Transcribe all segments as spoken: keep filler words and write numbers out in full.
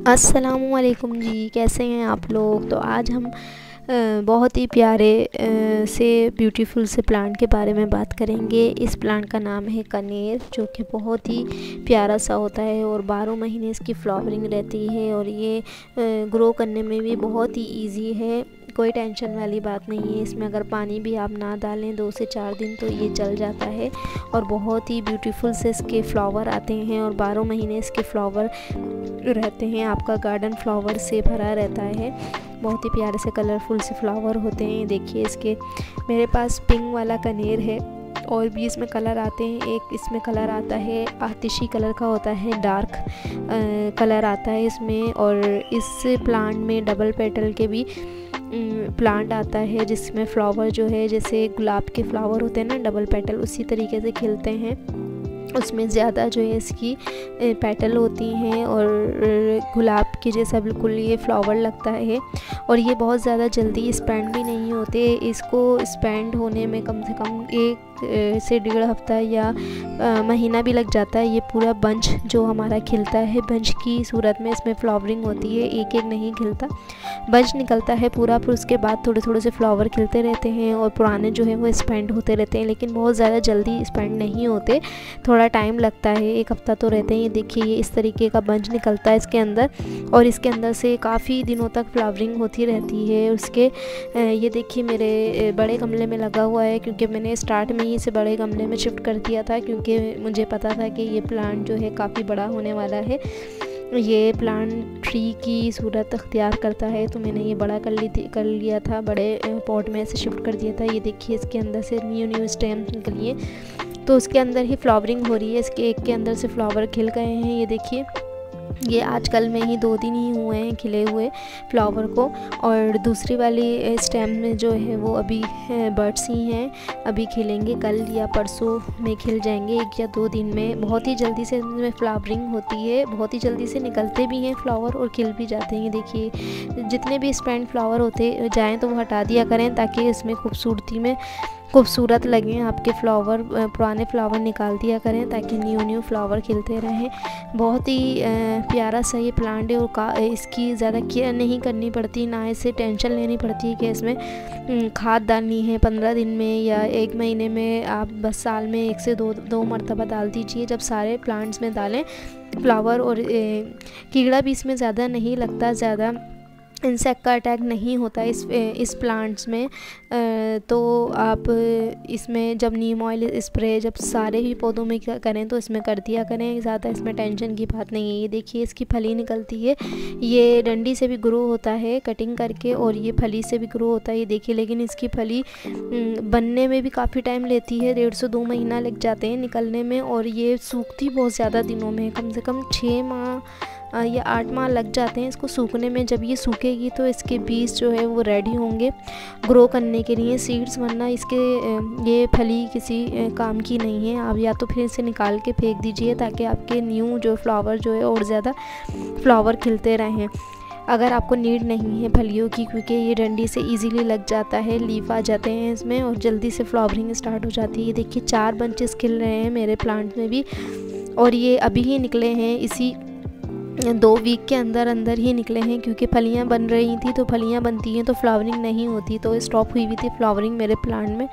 अस्सलामुअलैकुम जी, कैसे हैं आप लोग। तो आज हम अ, बहुत ही प्यारे अ, से ब्यूटीफुल से प्लांट के बारे में बात करेंगे। इस प्लांट का नाम है कनेर, जो कि बहुत ही प्यारा सा होता है और बारह महीने इसकी फ्लावरिंग रहती है और ये ग्रो करने में भी बहुत ही इजी है। कोई टेंशन वाली बात नहीं है। इसमें अगर पानी भी आप ना डालें दो से चार दिन तो ये जल जाता है और बहुत ही ब्यूटीफुल से इसके फ्लावर आते हैं और बारह महीने इसके फ्लावर रहते हैं। आपका गार्डन फ्लावर से भरा रहता है। बहुत ही प्यारे से कलरफुल से फ्लावर होते हैं। देखिए, इसके मेरे पास पिंक वाला कनेर है और भी इसमें कलर आते हैं। एक इसमें कलर आता है आतिशी कलर का होता है, डार्क आ, कलर आता है इसमें। और इस प्लांट में डबल पेटल के भी प्लांट आता है, जिसमें फ्लावर जो है जैसे गुलाब के फ्लावर होते हैं ना डबल पेटल, उसी तरीके से खिलते हैं। उसमें ज़्यादा जो है इसकी पेटल होती हैं और गुलाब की जैसा बिल्कुल ये फ्लावर लगता है। और ये बहुत ज़्यादा जल्दी स्पेंड भी नहीं होते। इसको स्पेंड होने में कम से कम एक से डेढ़ हफ्ता या महीना भी लग जाता है। ये पूरा बंच जो हमारा खिलता है, बंच की सूरत में इसमें फ्लावरिंग होती है, एक एक नहीं खिलता, बंच निकलता है पूरा। फिर उसके बाद थोड़े थोड़े से फ्लावर खिलते रहते हैं और पुराने जो है वो स्पेंड होते रहते हैं, लेकिन बहुत ज़्यादा जल्दी स्पेंड नहीं होते, थोड़ा टाइम लगता है, एक हफ्ता तो रहते हैं। ये देखिए, ये इस तरीके का बंच निकलता है इसके अंदर और इसके अंदर से काफ़ी दिनों तक फ्लावरिंग होती रहती है उसके। ये देखिए, मेरे बड़े गमले में लगा हुआ है, क्योंकि मैंने स्टार्ट में ही इसे बड़े गमले में शिफ्ट कर दिया था, क्योंकि मुझे पता था कि ये प्लांट जो है काफ़ी बड़ा होने वाला है। ये प्लांट ट्री की सूरत अख्तियार करता है, तो मैंने ये बड़ा कर ली थी कर लिया था, बड़े पॉट में से शिफ्ट कर दिया था। ये देखिए, इसके अंदर से न्यू न्यू स्टेम निकली है, तो उसके अंदर ही फ्लावरिंग हो रही है। इसके एक के अंदर से फ्लावर खिल गए हैं। ये देखिए, ये आजकल में ही दो दिन ही हुए हैं खिले हुए फ्लावर को। और दूसरी वाली स्टेम में जो है वो अभी बर्ड्स ही हैं, अभी खिलेंगे, कल या परसों में खिल जाएंगे, एक या दो दिन में। बहुत ही जल्दी से इनमें फ्लावरिंग होती है, बहुत ही जल्दी से निकलते भी हैं फ्लावर और खिल भी जाते हैं। देखिए, जितने भी स्पेंड फ्लावर होते जाएँ तो वो हटा दिया करें, ताकि इसमें खूबसूरती में खूबसूरत लगें आपके फ्लावर। पुराने फ्लावर निकाल दिया करें ताकि न्यू न्यू फ्लावर खिलते रहें। बहुत ही प्यारा सा ये प्लांट है और का इसकी ज़्यादा केयर नहीं करनी पड़ती, ना इसे टेंशन लेनी पड़ती है कि इसमें खाद डालनी है पंद्रह दिन में या एक महीने में। आप बस साल में एक से दो दो मरतबा डाल दीजिए, जब सारे प्लांट्स में डालें फ्लावर। और कीड़ा भी इसमें ज़्यादा नहीं लगता, ज़्यादा इंसेक्ट का अटैक नहीं होता इस इस प्लांट्स में। तो आप इसमें जब नीम ऑयल स्प्रे जब सारे ही पौधों में करें तो इसमें कर दिया करें, ज़्यादा इसमें टेंशन की बात नहीं है। ये देखिए, इसकी फली निकलती है, ये डंडी से भी ग्रो होता है कटिंग करके और ये फली से भी ग्रो होता है। ये देखिए, लेकिन इसकी फली बनने में भी काफ़ी टाइम लेती है, डेढ़ से दो महीना लग जाते हैं निकलने में। और ये सूखती बहुत ज़्यादा दिनों में, कम से कम छः माह या आठ माह लग जाते हैं इसको सूखने में। जब ये सूखेगी तो इसके बीज जो है वो रेडी होंगे ग्रो करने के लिए, सीड्स, वरना इसके ये फली किसी काम की नहीं है। आप या तो फिर इसे निकाल के फेंक दीजिए, ताकि आपके न्यू जो फ्लावर जो है और ज़्यादा फ्लावर खिलते रहें। अगर आपको नीड नहीं है फलियों की, क्योंकि ये डंडी से इजीली लग जाता है, लीफ आ जाते हैं इसमें और जल्दी से फ्लावरिंग स्टार्ट हो जाती है। ये देखिए, चार बंचेस खिल रहे हैं मेरे प्लांट में भी और ये अभी ही निकले हैं, इसी दो वीक के अंदर अंदर ही निकले हैं, क्योंकि फलियां बन रही थी। तो फलियां बनती हैं तो फ्लावरिंग नहीं होती, तो स्टॉप हुई हुई थी फ्लावरिंग मेरे प्लांट में।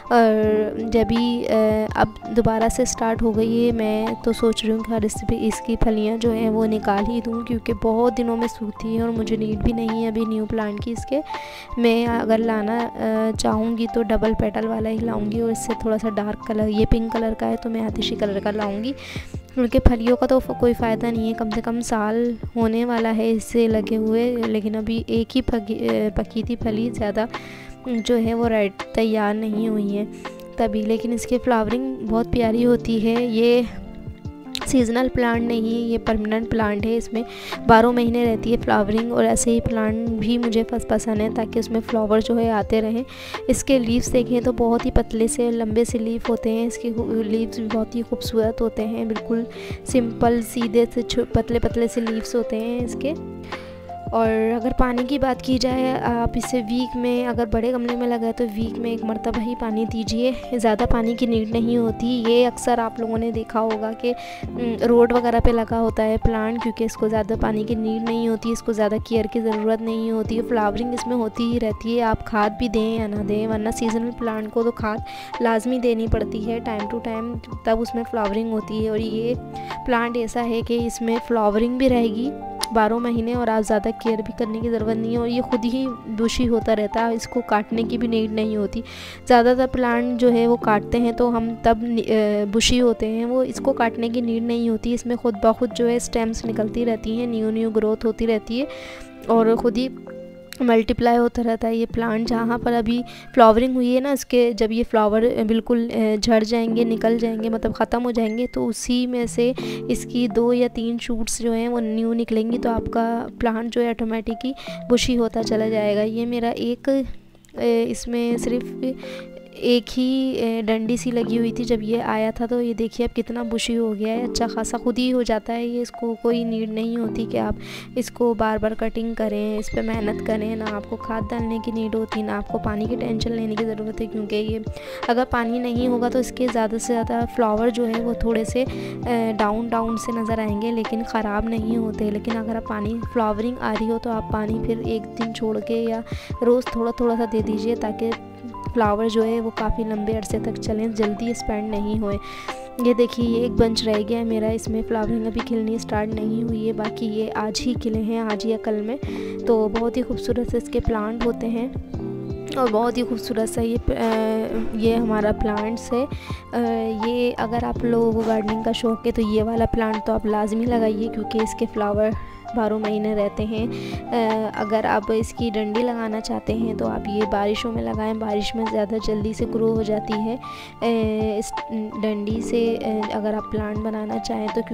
और जब भी अब दोबारा से स्टार्ट हो गई है, मैं तो सोच रही हूँ कि हर इसकी इसकी फलियां जो हैं वो निकाल ही दूँ, क्योंकि बहुत दिनों में सूखती है और मुझे नीड भी नहीं है अभी न्यू प्लांट की इसके। मैं अगर लाना चाहूँगी तो डबल पेटल वाला ही लाऊँगी और इससे थोड़ा सा डार्क कलर, ये पिंक कलर का है तो मैं आतिशी कलर का लाऊँगी, क्योंकि फलियों का तो कोई फ़ायदा नहीं है। कम से कम साल होने वाला है इससे लगे हुए, लेकिन अभी एक ही पकी पकी थी फली, ज़्यादा जो है वो रेड तैयार नहीं हुई है तभी। लेकिन इसकी फ्लावरिंग बहुत प्यारी होती है। ये सीजनल प्लांट नहीं है, ये परमानेंट प्लांट है, इसमें बारह महीने रहती है फ्लावरिंग। और ऐसे ही प्लांट भी मुझे फस पसंद है, ताकि उसमें फ्लावर जो है आते रहें। इसके लीव्स देखें तो बहुत ही पतले से लंबे से लीफ होते हैं, इसके लीव्स भी बहुत ही खूबसूरत होते हैं, बिल्कुल सिंपल सीधे से पतले पतले से लीव्स होते हैं इसके। और अगर पानी की बात की जाए, आप इसे वीक में, अगर बड़े गमले में लगाए तो वीक में एक मरतबा ही पानी दीजिए, ज़्यादा पानी की नीड नहीं होती। ये अक्सर आप लोगों ने देखा होगा कि रोड वगैरह पे लगा होता है प्लांट, क्योंकि इसको ज़्यादा पानी की नीड नहीं होती, इसको ज़्यादा केयर की ज़रूरत नहीं होती, फ्लावरिंग इसमें होती ही रहती है। आप खाद भी दें या ना दें, वरना सीजनल प्लांट को तो खाद लाजमी देनी पड़ती है टाइम टू टाइम, तब उसमें फ्लावरिंग होती है। और ये प्लांट ऐसा है कि इसमें फ्लावरिंग भी रहेगी बारह महीने और आप ज़्यादा केयर भी करने की ज़रूरत नहीं है, और ये खुद ही बुशी होता रहता है, इसको काटने की भी नीड नहीं होती। ज़्यादातर प्लांट जो है वो काटते हैं तो हम तब बुशी होते हैं, वो इसको काटने की नीड नहीं होती। इसमें खुद ब खुद जो है स्टेम्स निकलती रहती हैं, न्यू न्यू ग्रोथ होती रहती है और ख़ुद ही मल्टीप्लाई होता रहता है ये प्लांट। जहाँ पर अभी फ्लावरिंग हुई है ना, इसके जब ये फ्लावर बिल्कुल झड़ जाएंगे, निकल जाएंगे, मतलब ख़त्म हो जाएंगे, तो उसी में से इसकी दो या तीन शूट्स जो हैं वो न्यू निकलेंगी, तो आपका प्लांट जो है ऑटोमेटिकली बुशी होता चला जाएगा। ये मेरा एक इसमें सिर्फ एक ही डंडी सी लगी हुई थी जब ये आया था, तो ये देखिए अब कितना बुशी हो गया है, अच्छा खासा खुद ही हो जाता है ये। इसको कोई नीड नहीं होती कि आप इसको बार बार कटिंग करें, इस पर मेहनत करें, ना आपको खाद डालने की नीड होती, ना आपको पानी की टेंशन लेने की ज़रूरत है, क्योंकि ये अगर पानी नहीं होगा तो इसके ज़्यादा से ज़्यादा फ्लावर जो है वो थोड़े से डाउन डाउन से नज़र आएंगे, लेकिन ख़राब नहीं होते। लेकिन अगर आप पानी फ्लावरिंग आ रही हो तो आप पानी फिर एक दिन छोड़ के या रोज़ थोड़ा थोड़ा सा दे दीजिए, ताकि फ्लावर जो है वो काफ़ी लंबे अरसे तक चलें, जल्दी स्पेंड नहीं होए। ये देखिए ये एक बंच रह गया है मेरा, इसमें फ्लावरिंग अभी खिलनी स्टार्ट नहीं हुई है, बाकी ये आज ही खिले हैं, आज या कल में। तो बहुत ही खूबसूरत से इसके प्लांट होते हैं और बहुत ही खूबसूरत सा ये ये हमारा प्लांट्स है। ये अगर आप लोगों को गार्डनिंग का शौक़ है तो ये वाला प्लांट तो आप लाजमी लगाइए, क्योंकि इसके फ्लावर बारह महीने रहते हैं। अगर आप इसकी डंडी लगाना चाहते हैं तो आप ये बारिशों में लगाएं, बारिश में ज़्यादा जल्दी से ग्रो हो जाती है। इस डंडी से अगर आप प्लांट बनाना चाहें तो,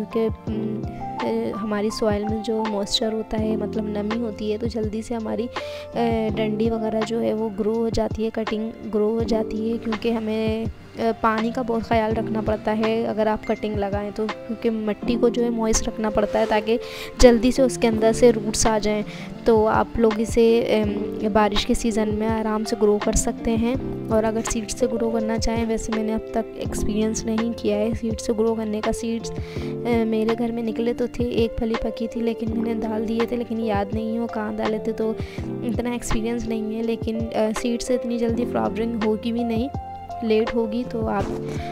क्योंकि हमारी सॉइल में जो मॉइस्चर होता है, मतलब नमी होती है, तो जल्दी से हमारी डंडी वगैरह जो है वो ग्रो हो जाती है, कटिंग ग्रो हो जाती है, क्योंकि हमें पानी का बहुत ख़याल रखना पड़ता है अगर आप कटिंग लगाएं तो, क्योंकि मिट्टी को जो है मॉइस्ट रखना पड़ता है ताकि जल्दी से उसके अंदर से रूट्स आ जाएं। तो आप लोग इसे बारिश के सीज़न में आराम से ग्रो कर सकते हैं। और अगर सीड से ग्रो करना चाहें, वैसे मैंने अब तक एक्सपीरियंस नहीं किया है सीड से ग्रो करने का। सीड्स मेरे घर में निकले तो थे, एक फली पकी थी, लेकिन मैंने डाल दिए थे, लेकिन याद नहीं है वो कहाँ डाले थे, तो इतना एक्सपीरियंस नहीं है। लेकिन सीड से इतनी जल्दी फ्लावरिंग होगी भी नहीं, लेट होगी, तो आप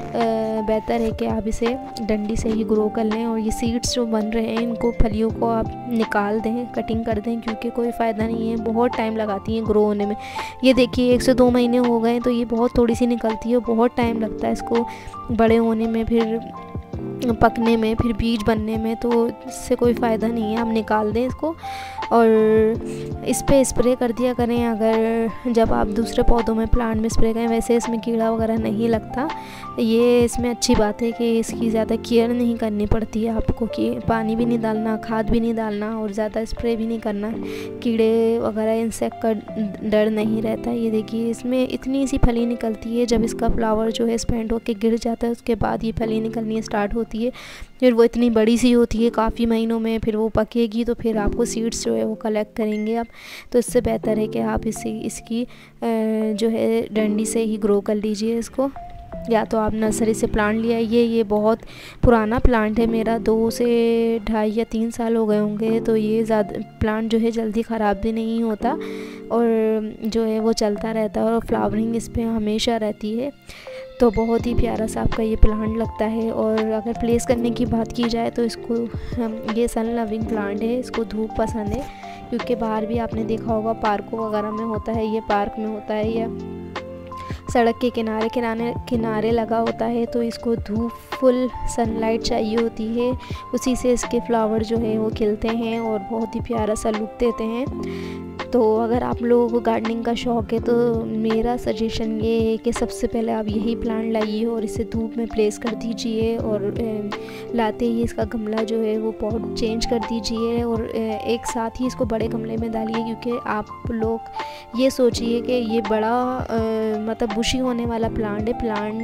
बेहतर है कि आप इसे डंडी से ही ग्रो कर लें। और ये सीड्स जो बन रहे हैं इनको, फलियों को आप निकाल दें, कटिंग कर दें, क्योंकि कोई फ़ायदा नहीं है, बहुत टाइम लगाती हैं ग्रो होने में। ये देखिए एक से दो महीने हो गए तो ये बहुत थोड़ी सी निकलती है, बहुत टाइम लगता है इसको बड़े होने में, फिर पकने में, फिर बीज बनने में, तो इससे कोई फ़ायदा नहीं है, आप निकाल दें इसको। और इस पे स्प्रे कर दिया करें अगर जब आप दूसरे पौधों में, प्लांट में स्प्रे करें। वैसे इसमें कीड़ा वगैरह नहीं लगता, ये इसमें अच्छी बात है कि इसकी ज़्यादा केयर नहीं करनी पड़ती है आपको, कि पानी भी नहीं डालना, खाद भी नहीं डालना और ज़्यादा स्प्रे भी नहीं करना, कीड़े वगैरह इंसेक्ट का डर नहीं रहता। ये देखिए इसमें इतनी सी फली निकलती है, जब इसका फ्लावर जो है स्पेंड होकर गिर जाता है उसके बाद ये फली निकलनी स्टार्ट होती है, फिर वो इतनी बड़ी सी होती है काफ़ी महीनों में, फिर वो पकेगी तो फिर आपको सीड्स जो है वो कलेक्ट करेंगे आप। तो इससे बेहतर है कि आप इसी इसकी जो है डंडी से ही ग्रो कर लीजिए इसको, या तो आप नर्सरी से प्लांट ले आइए। ये बहुत पुराना प्लांट है मेरा, दो से ढाई या तीन साल हो गए होंगे, तो ये ज़्यादा प्लांट जो है जल्दी ख़राब भी नहीं होता और जो है वो चलता रहता है और फ्लावरिंग इस पर हमेशा रहती है। तो बहुत ही प्यारा सा आपका ये प्लांट लगता है। और अगर प्लेस करने की बात की जाए तो इसको हम, ये सन लविंग प्लांट है, इसको धूप पसंद है, क्योंकि बाहर भी आपने देखा होगा पार्कों वगैरह में होता है, ये पार्क में होता है या सड़क के किनारे किनारे किनारे लगा होता है, तो इसको धूप फुल सनलाइट चाहिए होती है, उसी से इसके फ्लावर जो है वो खिलते हैं और बहुत ही प्यारा सा लुक देते हैं। तो अगर आप लोगों को गार्डनिंग का शौक़ है तो मेरा सजेशन ये है कि सबसे पहले आप यही प्लांट लाइए और इसे धूप में प्लेस कर दीजिए, और लाते ही इसका गमला जो है वो पॉट चेंज कर दीजिए और एक साथ ही इसको बड़े गमले में डालिए, क्योंकि आप लोग ये सोचिए कि ये बड़ा मतलब बुशी होने वाला प्लांट है, प्लांट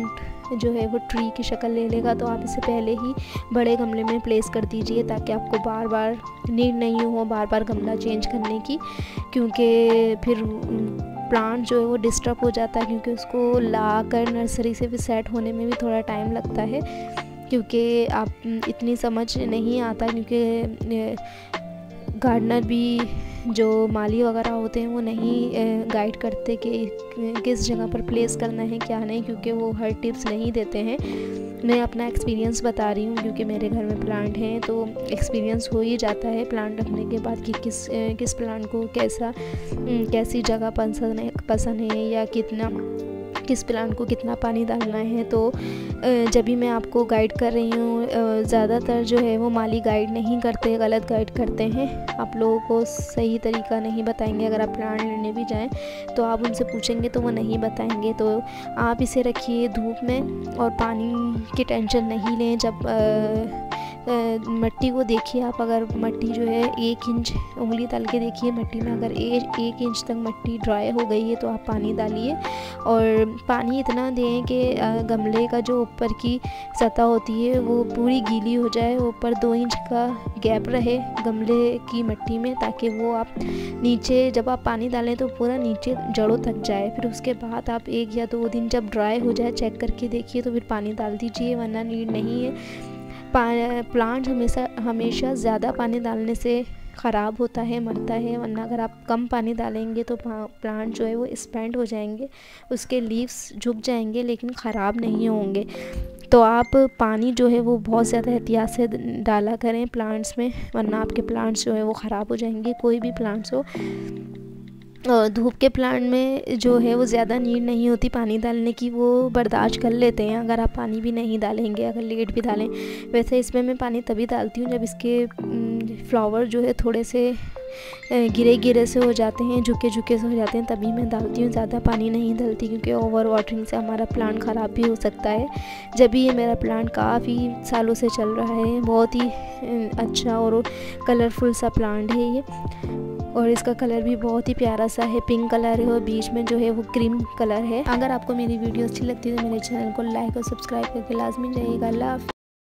जो है वो ट्री की शक्ल ले लेगा। तो आप इसे पहले ही बड़े गमले में प्लेस कर दीजिए ताकि आपको बार बार नीड नहीं हो बार बार गमला चेंज करने की, क्योंकि फिर प्लांट जो है वो डिस्टर्ब हो जाता है, क्योंकि उसको ला कर नर्सरी से भी सेट होने में भी थोड़ा टाइम लगता है, क्योंकि आप इतनी समझ नहीं आता, क्योंकि गार्डनर भी जो माली वगैरह होते हैं वो नहीं गाइड करते कि किस जगह पर प्लेस करना है क्या नहीं, क्योंकि वो हर टिप्स नहीं देते हैं। मैं अपना एक्सपीरियंस बता रही हूँ, क्योंकि मेरे घर में प्लांट हैं तो एक्सपीरियंस हो ही जाता है प्लांट रखने के बाद कि किस किस प्लांट को कैसा कैसी जगह पसंद है पसंद है या कितना किस प्लांट को कितना पानी डालना है। तो जब भी मैं आपको गाइड कर रही हूँ, ज़्यादातर जो है वो माली गाइड नहीं करते, गलत गाइड करते हैं, आप लोगों को सही तरीका नहीं बताएंगे। अगर आप प्लांट लेने भी जाएं तो आप उनसे पूछेंगे तो वो नहीं बताएंगे। तो आप इसे रखिए धूप में और पानी की टेंशन नहीं लें। जब आ, मिट्टी को देखिए आप, अगर मिट्टी जो है एक इंच उंगली डाल के देखिए मिट्टी में, अगर एक एक इंच तक मिट्टी ड्राई हो गई है तो आप पानी डालिए, और पानी इतना दें कि गमले का जो ऊपर की सतह होती है वो पूरी गीली हो जाए, ऊपर दो इंच का गैप रहे गमले की मिट्टी में, ताकि वो आप नीचे जब आप पानी डालें तो पूरा नीचे जड़ों तक जाए। फिर उसके बाद आप एक या दो दिन जब ड्राई हो जाए चेक करके देखिए तो फिर पानी डाल दीजिए, वरना नीड नहीं है। प्लांट हमेशा हमेशा ज़्यादा पानी डालने से ख़राब होता है, मरता है, वरना अगर आप कम पानी डालेंगे तो प्लांट जो है वो स्पेंड हो जाएंगे, उसके लीव्स झुक जाएंगे लेकिन ख़राब नहीं होंगे। तो आप पानी जो है वो बहुत ज़्यादा एहतियात से डाला करें प्लांट्स में, वरना आपके प्लांट्स जो है वो ख़राब हो जाएंगे, कोई भी प्लांट्स हो। धूप के प्लांट में जो है वो ज़्यादा नीड नहीं होती पानी डालने की, वो बर्दाश्त कर लेते हैं अगर आप पानी भी नहीं डालेंगे, अगर लेट भी डालें। वैसे इसमें मैं पानी तभी डालती हूँ जब इसके फ्लावर जो है थोड़े से गिरे गिरे से हो जाते हैं, झुके झुके से हो जाते हैं, तभी मैं डालती हूँ। ज़्यादा पानी नहीं डालती क्योंकि ओवर वाटरिंग से हमारा प्लांट ख़राब भी हो सकता है। जब भी ये मेरा प्लांट काफ़ी सालों से चल रहा है, बहुत ही अच्छा और कलरफुल सा प्लांट है ये, और इसका कलर भी बहुत ही प्यारा सा है, पिंक कलर है और बीच में जो है वो क्रीम कलर है। अगर आपको मेरी वीडियो अच्छी लगती है तो मेरे चैनल को लाइक और सब्सक्राइब करके लाजमी जाइएगा। अल्लाह।